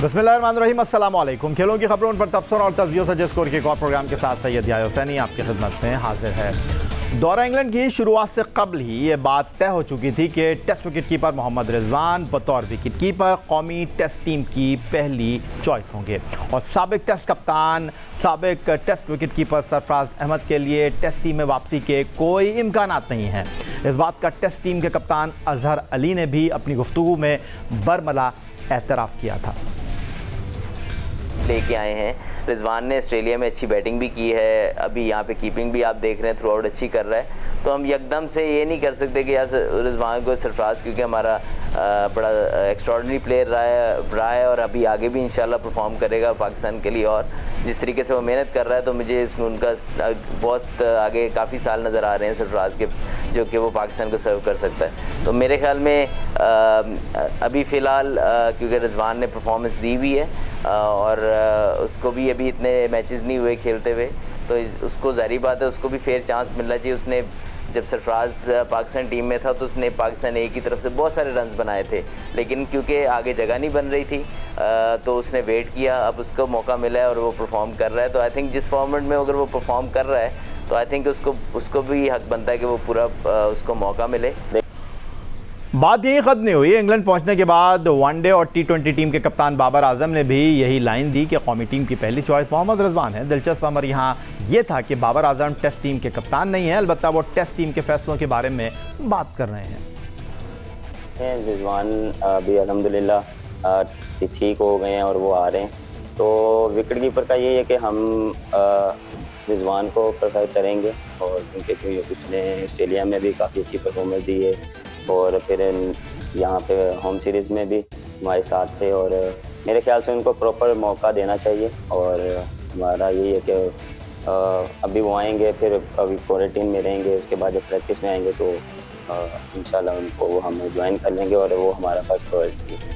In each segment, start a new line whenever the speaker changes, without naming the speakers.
बिस्मिल्लाहिर्रहमानिर्रहीम, अस्सलाम वालेकुम। खेलों की खबरों पर तबसर और तस्वीरों से स्कोर के एक और प्रोग्राम के साथ सैयद याह्या हुसैनी आपकी खिदमत में हाजिर है। दौरा इंग्लैंड की शुरुआत से कबल ही ये बात तय हो चुकी थी कि test wicket keeper Mohammad Rizwan बतौर विकेट कीपर कौमी टेस्ट टीम की पहली चॉइस होंगे और साबिक टेस्ट कप्तान साबिक test wicket keeper Sarfaraz Ahmed के लिए टेस्ट टीम में वापसी के कोई इम्कानात नहीं हैं। इस बात का टेस्ट टीम के कप्तान अजहर अली ने भी अपनी गुफ्तगू में बरमला एतराफ़ किया था।
लेके आए हैं। रिजवान ने ऑस्ट्रेलिया में अच्छी बैटिंग भी की है, अभी यहाँ पे कीपिंग भी आप देख रहे हैं थ्रू आउट अच्छी कर रहा है, तो हम एकदम से ये नहीं कर सकते कि यार रिजवान को सरफराज, क्योंकि हमारा बड़ा एक्स्ट्राऑर्डिनरी प्लेयर रहा है और अभी आगे भी इंशाल्लाह परफॉर्म करेगा पाकिस्तान के लिए। और जिस तरीके से वो मेहनत कर रहा है तो मुझे उनका बहुत आगे काफ़ी साल नज़र आ रहे हैं सरफराज के, जो कि वो पाकिस्तान को सर्व कर सकता है। तो मेरे ख्याल में अभी फ़िलहाल क्योंकि रिजवान ने परफॉर्मेंस दी हुई है और उसको भी अभी इतने मैचेस नहीं हुए खेलते हुए, तो उसको ज़ाहिर बात है उसको भी फेयर चांस मिलना चाहिए। उसने जब सरफराज पाकिस्तान टीम में था तो उसने पाकिस्तान ए की तरफ से बहुत सारे रन्स बनाए थे, लेकिन क्योंकि आगे जगह नहीं बन रही थी तो उसने वेट किया। अब उसको मौका मिला है और वो परफॉर्म कर रहा है, तो आई थिंक जिस फॉर्मेट में अगर वो परफॉर्म कर रहा है तो आई थिंक उसको भी हक बनता है कि वो पूरा उसको मौका मिले।
बात यही ख़त्म नहीं हुई। इंग्लैंड पहुंचने के बाद वनडे और T20 टीम के कप्तान बाबर आजम ने भी यही लाइन दी कि कौमी टीम की पहली चॉइस मोहम्मद रिजवान है। दिलचस्प अमर यहाँ ये था कि बाबर आजम टेस्ट टीम के कप्तान नहीं है, अलबत्ता वो टेस्ट टीम के फैसलों के बारे में बात कर रहे हैं।
रिजवान अभी अल्हम्दुलिल्लाह ठीक हो गए हैं और वो आ रहे हैं, तो विकेट कीपर का ये है कि हम रिजवान को प्रेफर करेंगे और क्योंकि पिछले ऑस्ट्रेलिया में भी काफ़ी अच्छी परफॉर्मेंस दी है और फिर यहाँ पे होम सीरीज़ में भी हमारे साथ थे, और मेरे ख्याल से उनको प्रॉपर मौका देना चाहिए। और हमारा यही है कि अभी वो आएंगे, फिर अभी क्वारंटीन में रहेंगे, उसके बाद जब प्रैक्टिस में आएंगे तो इंशाल्लाह उनको हम ज्वाइन कर लेंगे और वो हमारा फर्स्ट प्रायोरिटी है।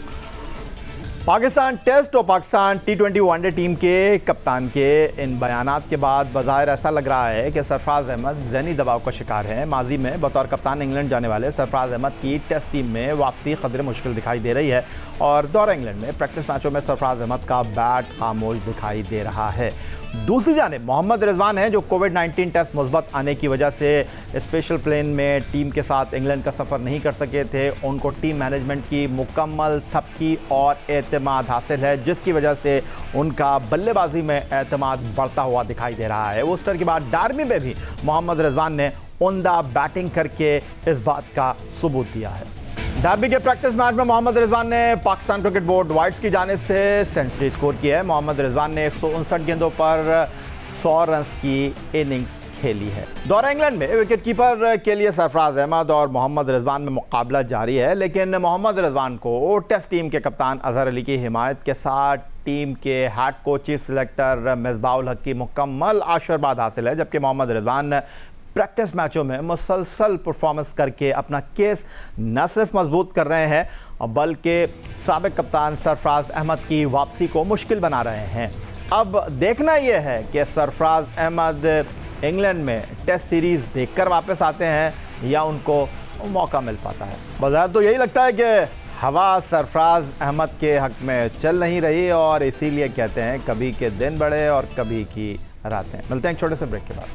पाकिस्तान टेस्ट और पाकिस्तान T20 वनडे टीम के कप्तान के इन बयानात के बाद बज़ाहिर ऐसा लग रहा है कि सरफराज अहमद ज़हनी दबाव का शिकार है। माजी में बतौर कप्तान इंग्लैंड जाने वाले सरफराज अहमद की टेस्ट टीम में वापसी क़दरे मुश्किल दिखाई दे रही है और दौरा इंग्लैंड में प्रैक्टिस मैचों में सरफराज अहमद का बैट खामोश दिखाई दे रहा है। दूसरी जानिब मोहम्मद रिजवान हैं जो कोविड-19 टेस्ट मुस्बत आने की वजह से स्पेशल प्लेन में टीम के साथ इंग्लैंड का सफ़र नहीं कर सके थे। उनको टीम मैनेजमेंट की मुकम्मल थपकी और एतमाद हासिल है, जिसकी वजह से उनका बल्लेबाजी में एतमाद बढ़ता हुआ दिखाई दे रहा है। वुस्टर के बाद डार्बी में भी मोहम्मद रिजवान ने उम्दा बैटिंग करके इस बात का सबूत दिया है। डार्बी के प्रैक्टिस मैच में मोहम्मद रिजवान ने पाकिस्तान क्रिकेट बोर्ड वाइट्स की जानिब से सेंचुरी स्कोर की है। मोहम्मद रिजवान ने 159 गेंदों पर 100 रन्स की इनिंग्स खेली है। दौरा इंग्लैंड में विकेट कीपर के लिए सरफराज अहमद और मोहम्मद रिजवान में मुकाबला जारी है, लेकिन मोहम्मद रिजवान को टेस्ट टीम के कप्तान अजहर अली की हिमायत के साथ टीम के head coach chief selector Misbahul Haq की मुकम्मल आशीर्वाद हासिल है, जबकि मोहम्मद रिजवान प्रैक्टिस मैचों में मुसलसल परफॉर्मेंस करके अपना केस न सिर्फ मजबूत कर रहे हैं बल्कि साबिक कप्तान सरफराज अहमद की वापसी को मुश्किल बना रहे हैं। अब देखना यह है कि सरफराज अहमद इंग्लैंड में टेस्ट सीरीज़ देखकर वापस आते हैं या उनको मौका मिल पाता है। बाजार तो यही लगता है कि हवा सरफराज अहमद के हक में चल नहीं रही और इसीलिए कहते हैं कभी के दिन बड़े और कभी की रातें। मिलते हैं एक छोटे से ब्रेक के बाद।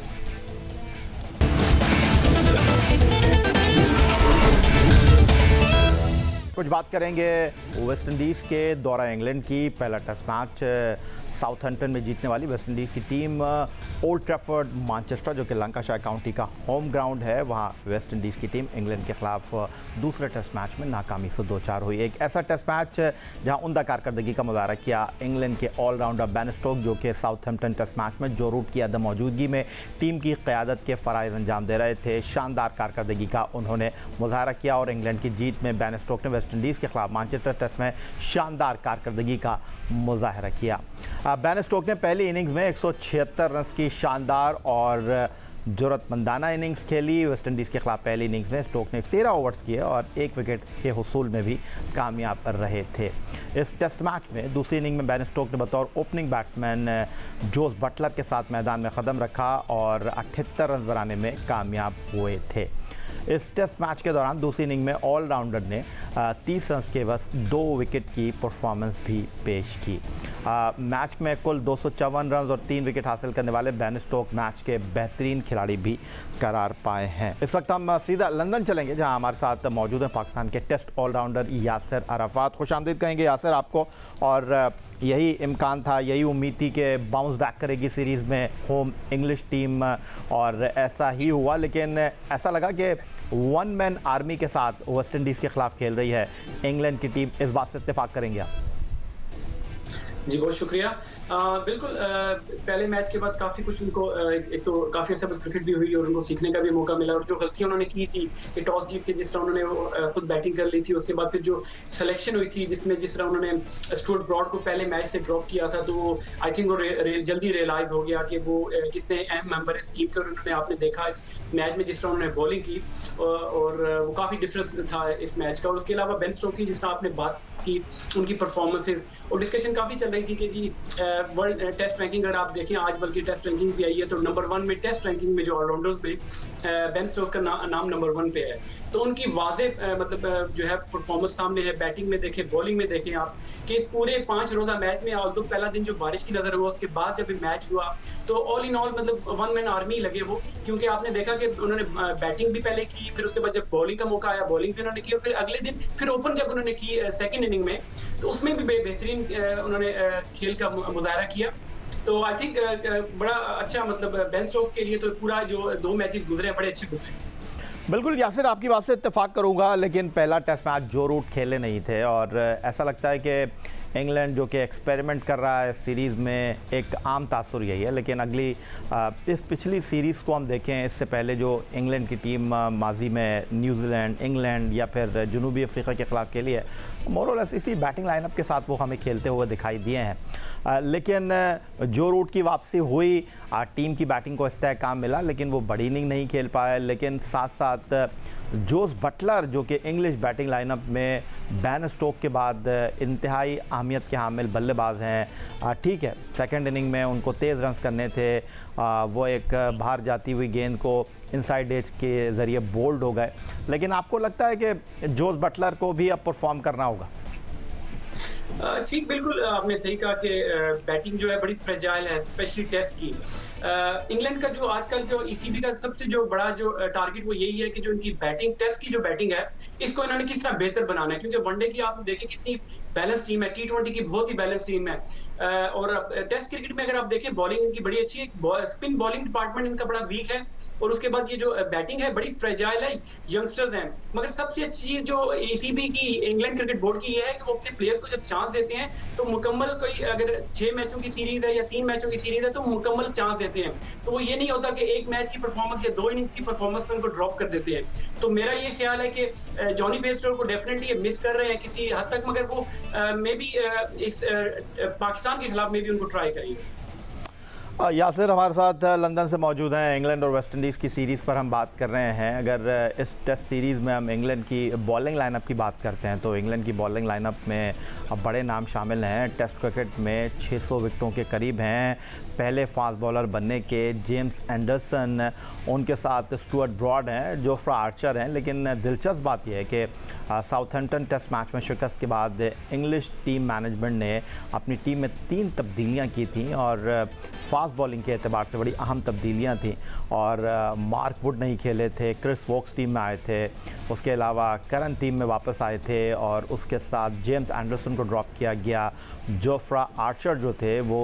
कुछ बात करेंगे वेस्ट इंडीज़ के दौरा इंग्लैंड की। पहला टेस्ट मैच साउथहैम्पटन में जीतने वाली वेस्ट इंडीज़ की टीम ओल्ड ट्रैफर्ड मैनचेस्टर, जो कि लंकाशायर काउंटी का होम ग्राउंड है, वहाँ वेस्ट इंडीज़ की टीम इंग्लैंड के खिलाफ दूसरे टेस्ट मैच में नाकामी से 2-4 हुई। एक ऐसा टेस्ट मैच जहाँ उम्दा कारकर्दगी का मुजाहरा किया इंग्लैंड के ऑलराउंडर बेन स्टोक्स, जो कि साउथहैम्पटन टेस्ट मैच में जो रूट की अदम मौजूदगी में टीम की क़यादत के फ़राइज़ अंजाम दे रहे थे। शानदार कारकर्दगी का उन्होंने मुजाहरा किया और इंग्लैंड की जीत में बेन स्टोक्स ने वेस्ट इंडीज़ के खिलाफ मैनचेस्टर टेस्ट में शानदार कारकर्दगी का मुजाहरा किया। बेन स्टोक्स ने पहली इनिंग्स में 176 रन की शानदार और ज़रूरतमंदाना इनिंग्स खेली। वेस्ट इंडीज़ के खिलाफ पहली इनिंग्स में स्टोक्स ने 13 ओवर्स किए और 1 विकेट के हुसूल में भी कामयाब रहे थे। इस टेस्ट मैच में दूसरी इनिंग में बेन स्टोक्स ने बतौर ओपनिंग बैट्समैन जोस बटलर के साथ मैदान में कदम रखा और 78 रन बनाने में कामयाब हुए थे। इस टेस्ट मैच के दौरान दूसरी इनिंग में ऑलराउंडर ने 30 रन के बस 2 विकेट की परफॉर्मेंस भी पेश की। मैच में कुल 254 रन और 3 विकेट हासिल करने वाले बेन स्टोक्स मैच के बेहतरीन खिलाड़ी भी करार पाए हैं। इस वक्त हम सीधा लंदन चलेंगे, जहां हमारे साथ मौजूद है पाकिस्तान के टेस्ट ऑलराउंडर यासिर अराफात। खुशामदीद कहेंगे यासिर आपको। और यही इम्कान था, यही उम्मीद थी कि बाउंस बैक करेगी सीरीज़ में होम इंग्लिश टीम, और ऐसा ही हुआ। लेकिन ऐसा लगा कि वन मैन आर्मी के साथ वेस्ट इंडीज़ के खिलाफ खेल रही है इंग्लैंड की टीम। इस बात से इत्तेफाक करेंगे आप?
जी बहुत शुक्रिया। बिल्कुल पहले मैच के बाद काफ़ी कुछ उनको एक तो काफ़ी अच्छा क्रिकेट भी हुई और उनको सीखने का भी मौका मिला। और जो गलतियां उन्होंने की थी कि टॉस जीत के जिस तरह उन्होंने खुद बैटिंग कर ली थी, उसके बाद फिर जो सिलेक्शन हुई थी जिसमें जिस तरह उन्होंने स्टुअर्ट ब्रॉड को पहले मैच से ड्रॉप किया था, तो आई थिंक वो जल्दी रियलाइज हो गया कि वो कितने अहम मेंबर इस टीम के। और उन्होंने आपने देखा इस मैच में जिस तरह उन्होंने बॉलिंग की और वो काफ़ी डिफरेंस था इस मैच का। और उसके अलावा बेन स्टोक्स की जिस तरह आपने बात की, उनकी परफॉर्मेंसेज और डिस्कशन काफ़ी चल रही थी कि जी वर्ल्ड टेस्ट रैंकिंग अगर आप देखें, आज बल्कि टेस्ट रैंकिंग भी आई है, तो नंबर 1 में टेस्ट रैंकिंग में जो ऑलराउंडर्स में बेन स्टोक्स का नाम नंबर 1 पे है। तो उनकी वाजे मतलब जो है परफॉर्मेंस सामने है। बैटिंग में देखें, बॉलिंग में देखें आप कि इस पूरे 5 रोजा मैच में, ऑल्दो पहला दिन जो बारिश की नजर हुआ, उसके बाद जब मैच हुआ तो ऑल इन ऑल मतलब वन मैन आर्मी लगे वो। क्योंकि आपने देखा कि उन्होंने बैटिंग भी पहले की, फिर उसके बाद जब बॉलिंग का मौका आया बॉलिंग भी उन्होंने की, और फिर अगले दिन फिर ओपन जब उन्होंने की सेकेंड इनिंग में, तो उसमें भी बेहतरीन उन्होंने खेल का मुजाहरा किया। तो आई थिंक बड़ा अच्छा मतलब बेन स्टोक्स के लिए तो पूरा जो 2 मैचेस गुजरे बड़े अच्छे गुजरे।
बिल्कुल यासिर, आपकी बात से इत्तेफाक करूंगा। लेकिन पहला टेस्ट मैच जो रूट खेले नहीं थे, और ऐसा लगता है कि इंग्लैंड जो कि एक्सपेरिमेंट कर रहा है सीरीज़ में, एक आम तासुर यही है। लेकिन अगली इस पिछली सीरीज़ को हम देखें, इससे पहले जो इंग्लैंड की टीम माजी में न्यूजीलैंड, इंग्लैंड या फिर जनूबी अफ्रीका के ख़िलाफ़ खेली है, मोरलेस इसी बैटिंग लाइनअप के साथ वो हमें खेलते हुए दिखाई दिए हैं। लेकिन जो रूट की वापसी हुई, टीम की बैटिंग को इस्तेहकाम मिला, लेकिन वो बड़ी इनिंग नहीं खेल पाए। लेकिन साथ साथ जोस बटलर जो कि इंग्लिश बैटिंग लाइनअप में बेन स्टोक्स के बाद इंतहाई अहमियत के हामिल बल्लेबाज हैं। ठीक है, सेकंड इनिंग में उनको तेज़ रन्स करने थे, वो एक बाहर जाती हुई गेंद को इनसाइड एज के ज़रिए बोल्ड हो गए। लेकिन आपको लगता है कि जोस बटलर को भी अब परफॉर्म करना होगा?
ठीक, बिल्कुल आपने सही कहा कि बैटिंग जो है बड़ी फ्रेजाइल है, स्पेशली टेस्ट की। इंग्लैंड का जो आजकल जो ईसीबी का सबसे जो बड़ा जो टारगेट वो यही है कि जो इनकी बैटिंग, टेस्ट की जो बैटिंग है, इसको इन्होंने किस तरह बेहतर बनाना है। क्योंकि वनडे की आप देखें कितनी बैलेंस टीम है, T20 की बहुत ही बैलेंस टीम है। और टेस्ट क्रिकेट में अगर आप देखें बॉलिंग इनकी बड़ी अच्छी है, स्पिन बॉलिंग डिपार्टमेंट इनका बड़ा वीक है, और उसके बाद ये जो बैटिंग है बड़ी फ्रेजाइल है, यंगस्टर्स हैं। मगर सबसे अच्छी चीज जो ईसीबी की, इंग्लैंड क्रिकेट बोर्ड की ये है कि वो अपने प्लेयर्स को जब चांस देते हैं तो मुकम्मल, कोई अगर 6 मैचों की सीरीज है या 3 मैचों की सीरीज है तो मुकम्मल चांस देते हैं। तो वो ये नहीं होता कि एक मैच की परफॉर्मेंस या 2 इनिंग्स की परफॉर्मेंस पर उनको ड्रॉप कर देते हैं। तो मेरा ये ख्याल है कि जॉनी बेयरस्टो को डेफिनेटली मिस कर रहे हैं किसी हद तक, मगर वो मे बी इस पाकिस्तान के खिलाफ में भी उनको ट्राई करेंगे।
यासिर हमारे साथ लंदन से मौजूद हैं। इंग्लैंड और वेस्ट इंडीज़ की सीरीज़ पर हम बात कर रहे हैं। अगर इस टेस्ट सीरीज़ में हम इंग्लैंड की बॉलिंग लाइनअप की बात करते हैं, तो इंग्लैंड की बॉलिंग लाइनअप में अब बड़े नाम शामिल हैं। टेस्ट क्रिकेट में 600 विकेटों के करीब हैं। पहले फास्ट बॉलर बनने के जेम्स एंडरसन, उनके साथ स्टुअर्ट ब्रॉड हैं, जोफ्रा आर्चर हैं। लेकिन दिलचस्प बात यह है कि साउथहैम्पटन टेस्ट मैच में शिकस्त के बाद इंग्लिश टीम मैनेजमेंट ने अपनी टीम में 3 तब्दीलियाँ की थी, और फास्ट बॉलिंग के एतबार से बड़ी अहम तब्दीलियाँ थी। और मार्क वुड नहीं खेले थे, क्रिस वोक्स टीम में आए थे, उसके अलावा करन टीम में वापस आए थे, और उसके साथ जेम्स एंडरसन को ड्रॉप किया गया। जोफ्रा आर्चर जो थे वो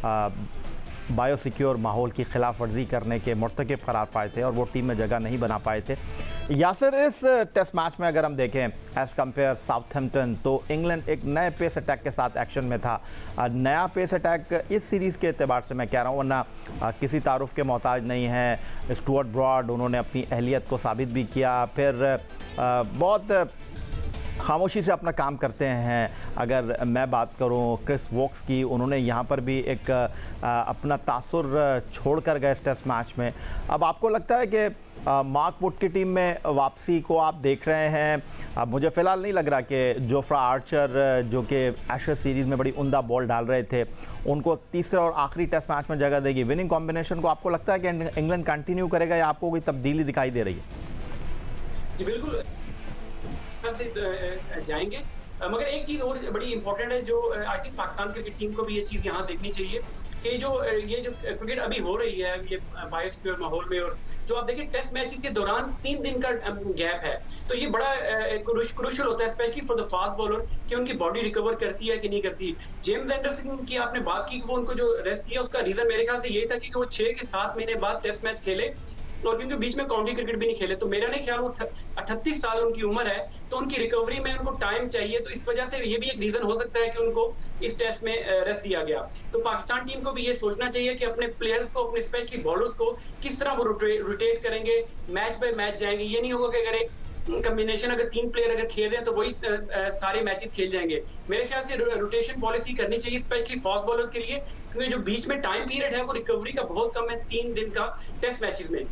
बायोसिक्योर माहौल की खिलाफ वर्जी करने के मुर्तकिब करार पाए थे, और वो टीम में जगह नहीं बना पाए थे। यासिर, इस टेस्ट मैच में अगर हम देखें एज़ कम्पेयर साउथहैम्पटन, तो इंग्लैंड एक नए पेस अटैक के साथ एक्शन में था। नया पेस अटैक इस सीरीज़ के एतबार से मैं कह रहा हूँ, वरना किसी तारुफ के मोहताज नहीं है। स्टुअर्ट ब्रॉड, उन्होंने अपनी अहलियत को साबित भी किया, फिर बहुत खामोशी से अपना काम करते हैं। अगर मैं बात करूं क्रिस वोक्स की, उन्होंने यहाँ पर भी एक अपना तासुर छोड़ कर गए इस टेस्ट मैच में। अब आपको लगता है कि मार्क वुड की टीम में वापसी को आप देख रहे हैं? अब मुझे फ़िलहाल नहीं लग रहा कि जोफ्रा आर्चर जो कि एशेज सीरीज़ में बड़ी उम्दा बॉल डाल रहे थे, उनको तीसरे और आखिरी टेस्ट मैच में जगह देगी। विनिंग कॉम्बिनेशन को आपको लगता है कि इंग्लैंड कंटिन्यू करेगा, या आपको कोई तब्दीली दिखाई दे रही है?
जी बिल्कुल से जाएंगे, मगर एक चीज और बड़ी इंपॉर्टेंट है जो I think Pakistan cricket team को भी ये चीज यहाँ देखनी चाहिए कि ये जो क्रिकेट अभी हो रही है ये बायोस्फीयर माहौल में, और जो आप देखिए टेस्ट मैचेस के दौरान 3 दिन का गैप है, तो ये बड़ा क्रूशियल होता है specially for the fast bowler कि उनकी बॉडी रिकवर करती है कि नहीं करती। जेम्स एंडरसन की आपने बात की, वो उनको जो रेस्ट दिया उसका रीजन मेरे ख्याल से यही था कि वो 6 के 7 महीने बाद टेस्ट मैच खेले, और क्योंकि बीच में काउंटी क्रिकेट भी नहीं खेले, तो मेरा नहीं ख्याल वो 38 साल उनकी उम्र है, तो उनकी रिकवरी में उनको टाइम चाहिए, तो इस वजह से ये भी एक रीजन हो सकता है कि उनको इस टेस्ट में रेस्ट दिया गया। तो पाकिस्तान टीम को भी ये सोचना चाहिए कि अपने प्लेयर्स को, अपने स्पेशली बॉलर्स को किस तरह वो रोटेट करेंगे, मैच बाय मैच जाएंगे। ये नहीं होगा कि अगर एक कम्बिनेशन अगर 3 प्लेयर अगर खेल रहे हैं तो वही सारे मैचेस खेल जाएंगे। मेरे ख्याल से रोटेशन पॉलिसी करनी चाहिए स्पेशली फास्ट बॉलर्स के लिए, क्योंकि जो बीच में टाइम पीरियड है वो रिकवरी का बहुत कम है 3 दिन का टेस्ट मैचेस में।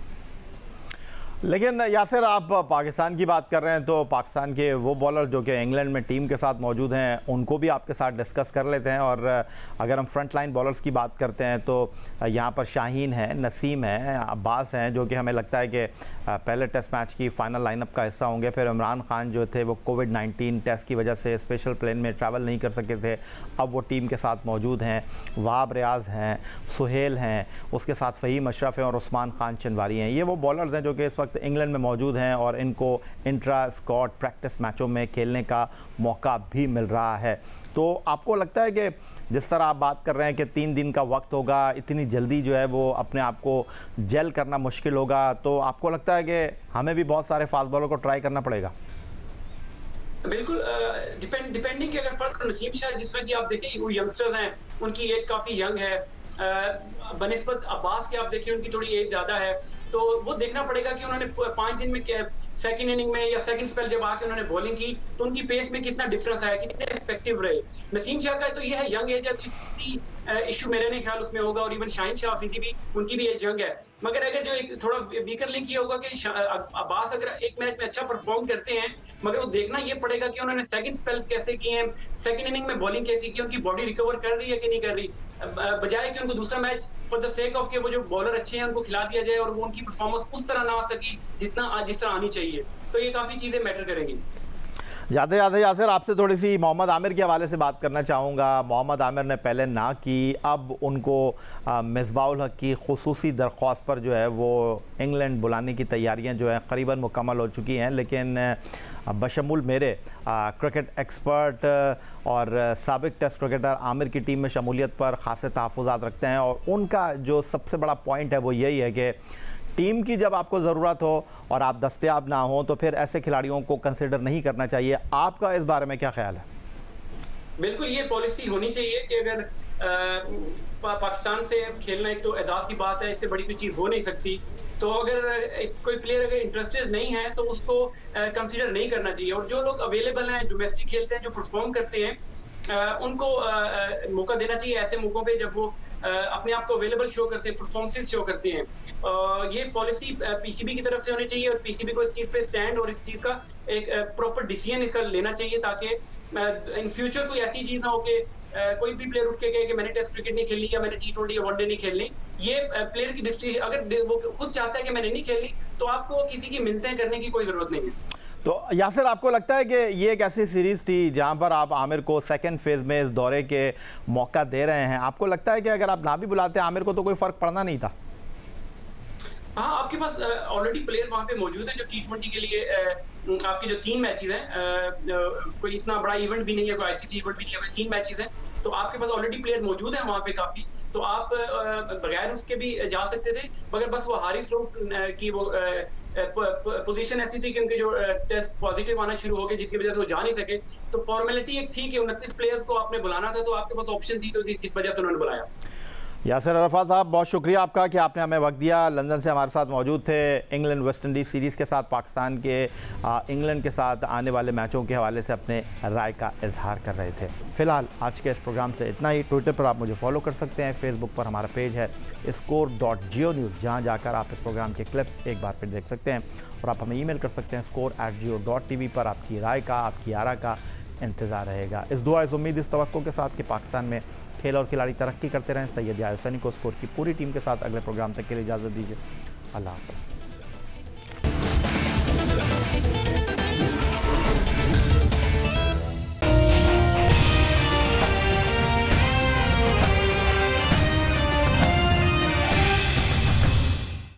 लेकिन यासिर, आप पाकिस्तान की बात कर रहे हैं तो पाकिस्तान के वो बॉलर जो कि इंग्लैंड में टीम के साथ मौजूद हैं उनको भी आपके साथ डिस्कस कर लेते हैं। और अगर हम फ्रंट लाइन बॉलर्स की बात करते हैं तो यहाँ पर शाहीन है, नसीम है, अब्बास हैं, जो कि हमें लगता है कि पहले टेस्ट मैच की फ़ाइनल लाइनअप का हिस्सा होंगे। फिर इमरान खान जो थे वो कोविड-19 टेस्ट की वजह से स्पेशल प्लेन में ट्रैवल नहीं कर सके थे, अब वो टीम के साथ मौजूद हैं। वहाब रियाज हैं, सुहेल हैं, उसके साथ फ़हीम अशरफ हैं और उस्मान खान चंदवारी हैं। ये वो बॉलर्स हैं जो कि इस वक्त इंग्लैंड में मौजूद हैं और इनको इंट्रा स्क्वाड प्रैक्टिस मैचों में खेलने का मौका भी मिल रहा है। तो आपको लगता है कि जिस तरह आप बात कर रहे हैं कि 3 दिन का वक्त होगा, इतनी जल्दी जो है वो अपने आप को जेल करना मुश्किल होगा, तो आपको लगता है कि हमें भी बहुत सारे फास्ट बॉलर को ट्राई करना पड़ेगा?
बिल्कुल डिपेंडिंग कि अगर फर्स्ट नसीम शाह जिस तरह की आप देखें वो यंगस्टर हैं, उनकी एज काफ़ी यंग है, बनिस्बत अब्बास के आप देखिए उनकी थोड़ी एज ज़्यादा है, तो वो देखना पड़ेगा कि उन्होंने 5 दिन में सेकंड इनिंग में या सेकंड स्पेल जब आके उन्होंने बॉलिंग की तो उनकी पेस में कितना डिफरेंस आया, कितने इफेक्टिव रहे। नसीम शाह का तो ये है यंग एज है, तो इतनी इशू मेरे नहीं ख्याल उसमें होगा, और इवन शाहीन शाह अफरीदी भी उनकी भी एज यंग है। मगर अगर जो एक थोड़ा वीकर लिंक ये होगा कि अब्बास अगर एक मैच में अच्छा परफॉर्म करते हैं, मगर वो देखना ये पड़ेगा कि उन्होंने सेकंड स्पेल्स कैसे किए हैं, सेकंड इनिंग में बॉलिंग कैसी की, उनकी बॉडी रिकवर कर रही है कि नहीं कर रही, बजाय कि उनको दूसरा match for the sake of के वो जो बॉलर अच्छे हैं उनको खिला दिया जाए और वो उनकी परफॉर्मेंस उस तरह ना आ सकी जिस तरह आनी चाहिए। तो ये काफ़ी चीज़ें मैटर करेंगी।
जाते जाते यासिर, आपसे थोड़ी सी मोहम्मद आमिर के हवाले से बात करना चाहूँगा। मोहम्मद आमिर ने पहले ना की, अब उनको मिसबाहुल हक की खुसूसी दरख्वास्त पर जो है वो इंग्लैंड बुलाने की तैयारियां जो है करीबन मुकम्मल हो चुकी हैं। लेकिन बशमुल मेरे क्रिकेट एक्सपर्ट और साबिक टेस्ट क्रिकेटर आमिर की टीम में शमूलियत पर ख़ासे तहफ़्फ़ुज़ात रखते हैं, और उनका जो सबसे बड़ा पॉइंट है वो यही है कि टीम की जब आपको ज़रूरत हो और आप दस्तयाब ना हो तो फिर ऐसे खिलाड़ियों को कंसिडर नहीं करना चाहिए। आपका इस बारे में क्या ख्याल है?
बिल्कुल ये पॉलिसी होनी चाहिए कि अगर पाकिस्तान से खेलना एक तो एजाज की बात है, इससे बड़ी कोई चीज़ हो नहीं सकती, तो अगर कोई प्लेयर अगर इंटरेस्टेड नहीं है तो उसको कंसीडर नहीं करना चाहिए। और जो लोग अवेलेबल हैं, डोमेस्टिक खेलते हैं, जो परफॉर्म करते हैं, उनको मौका देना चाहिए ऐसे मौकों पे जब वो अपने आप को अवेलेबल शो करते हैं, परफॉर्मेंस शो करते हैं। ये पॉलिसी पीसीबी की तरफ से होनी चाहिए और पीसीबी को इस चीज़ पे स्टैंड और इस चीज़ का एक प्रॉपर डिसीजन इसका लेना चाहिए, ताकि इन फ्यूचर कोई ऐसी चीज़ ना हो कि कोई भी प्लेयर उठ के कहे कि मैंने टेस्ट क्रिकेट नहीं खेली या मैंने T20 या वनडे नहीं खेलनी। ये प्लेयर की डिस्ट्री अगर वो खुद चाहता है कि मैंने नहीं खेली तो आपको किसी की मिन्नतें करने की कोई ज़रूरत नहीं है।
तो या फिर आपको लगता है कि ये एक ऐसी सीरीज़ थी जहां पर आप आमिर को सेकंड फेज़ में इस दौरे के मौका दे रहे हैं, आपको लगता है कि अगर आप ना भी बुलाते आमिर को तो कोई फ़र्क पड़ना नहीं था?
हाँ, आपके पास ऑलरेडी प्लेयर वहाँ पे मौजूद है जो T20 के लिए आपके जो 3 मैचेस हैं, कोई इतना बड़ा इवेंट भी नहीं है, कोई आईसीसी इवेंट भी नहीं है, कोई 3 मैचेस हैं, तो आपके पास ऑलरेडी प्लेयर मौजूद है वहाँ पे काफ़ी, तो आप बगैर उसके भी जा सकते थे। मगर बस वो हारिस रऊफ की वो पोजीशन ऐसी थी कि उनके जो टेस्ट पॉजिटिव आना शुरू हो गए जिसकी वजह से वो जा नहीं सके, तो फॉर्मेलिटी एक थी कि 29 प्लेयर्स को आपने बुलाना था, तो आपके पास ऑप्शन थी, तो जिस वजह से उन्होंने बुलाया।
यासिर अरफात साहब, बहुत शुक्रिया आपका कि आपने हमें वक्त दिया। लंदन से हमारे साथ मौजूद थे। इंग्लैंड वेस्ट इंडीज़ सीरीज़ के साथ पाकिस्तान के इंग्लैंड के साथ आने वाले मैचों के हवाले से अपने राय का इजहार कर रहे थे। फ़िलहाल आज के इस प्रोग्राम से इतना ही। ट्विटर पर आप मुझे फॉलो कर सकते हैं, फेसबुक पर हमारा पेज है score.geo-news, जहाँ जाकर आप इस प्रोग्राम के क्लिप एक बार फिर देख सकते हैं, और आप हमें ईमेल कर सकते हैं score@geo.tv पर। आपकी राय का, आपकी आरा का इंतज़ार रहेगा। इस दुआ, इस उम्मीद, इस तवक्को के साथ कि पाकिस्तान में खेल और खिलाड़ी तरक्की करते रहें। सैयद यार हुसैनी को स्कोर की पूरी टीम के साथ अगले प्रोग्राम तक के लिए इजाज़त दीजिए। अल्लाह हाफ़िज़।